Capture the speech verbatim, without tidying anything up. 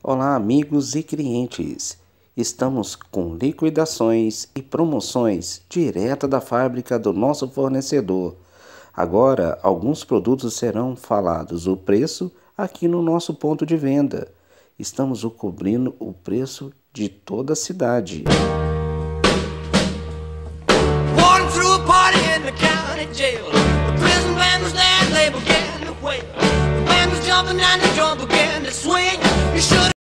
Olá, amigos e clientes. Estamos com liquidações e promoções direto da fábrica do nosso fornecedor. Agora, alguns produtos serão falados o preço aqui no nosso ponto de venda. Estamos cobrindo o preço de toda a cidade. Walking through a party in the county jail. The prison band was there and they began to wail. The band was jumping and the drum began to swing. You should